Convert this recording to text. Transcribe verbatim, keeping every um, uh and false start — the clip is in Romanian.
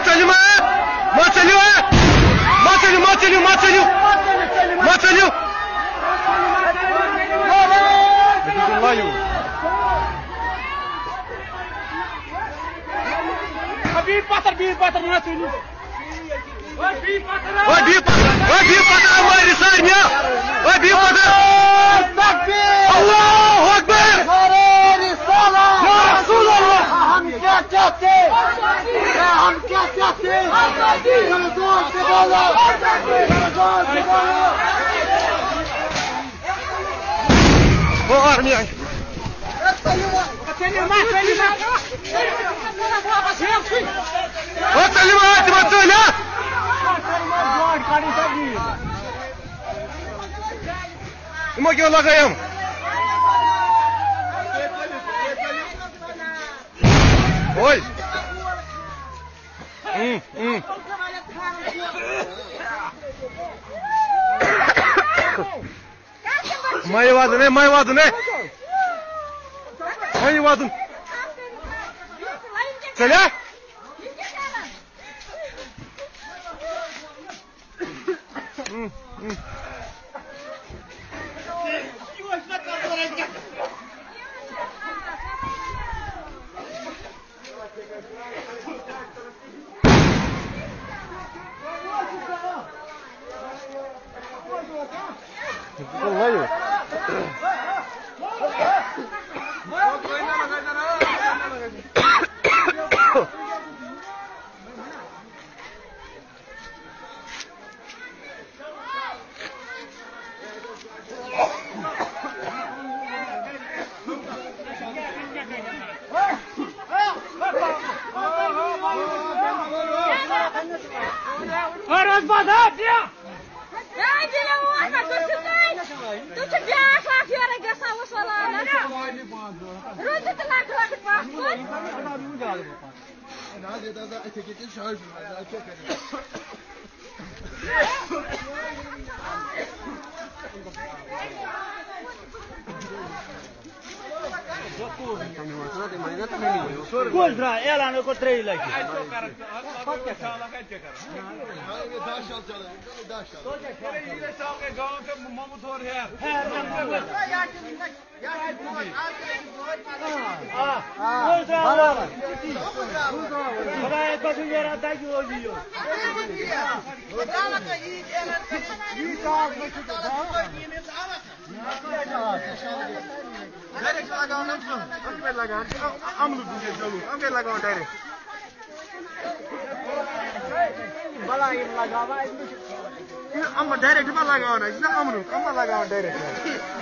चलियो मत चलियो मत चलियो मत चलियो मत चलियो मत चलियो बीर पत्थर बीर पत्थर मत चलियो ओए बीर पत्थर ओए बीर पत्थर ओए बीर पत्थर हमारी साइड में ओए बीर पत्थर अल्लाहू अकबर या रसूल अल्लाह हम क्या चाहते हम क्या चाहते जोर से बोलो जोर से बोलो वो आर्मी आई चलियो मत चलियो ओ चलियो मत मत चलियो गॉड काटी सभी इमो क्यों लगाए हम ओए हम्म हम्म मैं वादन है मैं वादन है मैं वादन चलिए हम्म हम्म Olha. Ora badapia. Ai, dia mau tak tersekai. Tu cepat lagi orang gasa wasalah. Rujuk telah keluar paspor. Nah, dia dah dah etiket şarj. Goldra, ela não encontrei lá aqui. Direct लगाओ ना हम पे लगाओ हम लोग दूसरे चलो हम पे लगाओ डायरेक्ट बला ये लगावा हम डायरेक्ट में लगाओ ना इसना हम लोग हम लगाओ डायरेक्ट